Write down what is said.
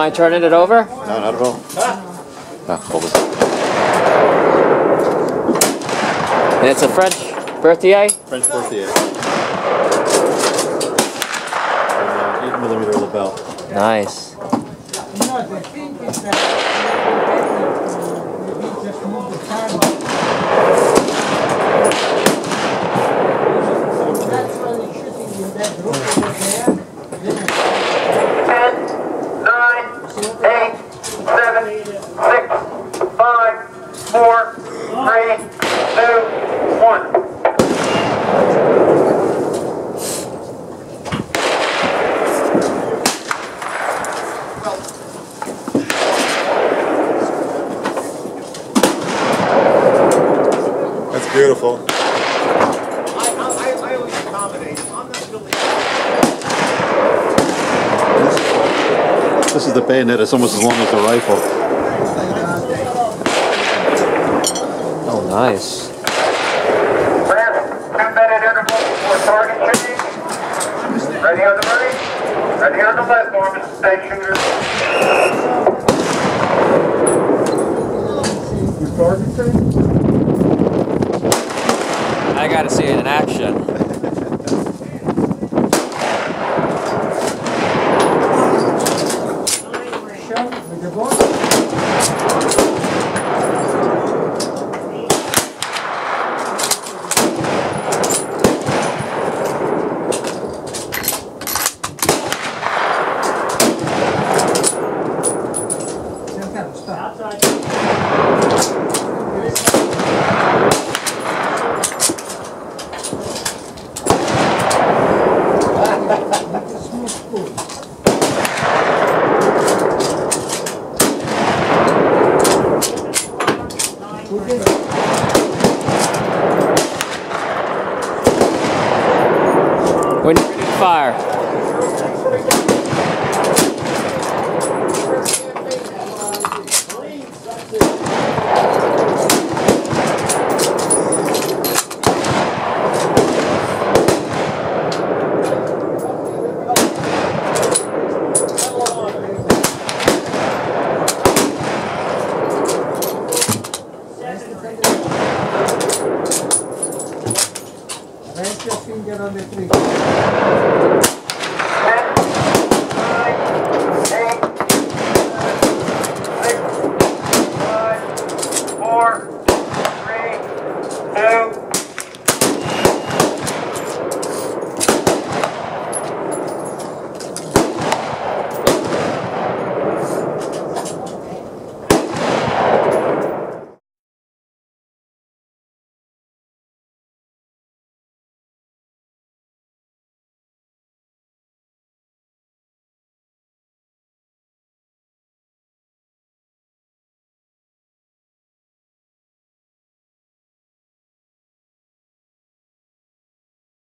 mind turning it over? No, not at all. Oh, hold it. And it's a French Berthier? French Berthier. 8mm Lebel. Nice. No, the thing is that we just move the camera. That's why we're shooting in that group over there. 10, 9, 8, 7, 6, 5, 4, 3, 2, 1. That's beautiful. I always accommodate. I'm not really. This is the bayonet. It's almost as long as the rifle. Oh, nice. Last 2-minute interval for target shooting. Ready on the right. Ready on the left, Norman. Stay shooters. I gotta see it in action. With the board. When you're ready to fire. Rest your finger on the trigger.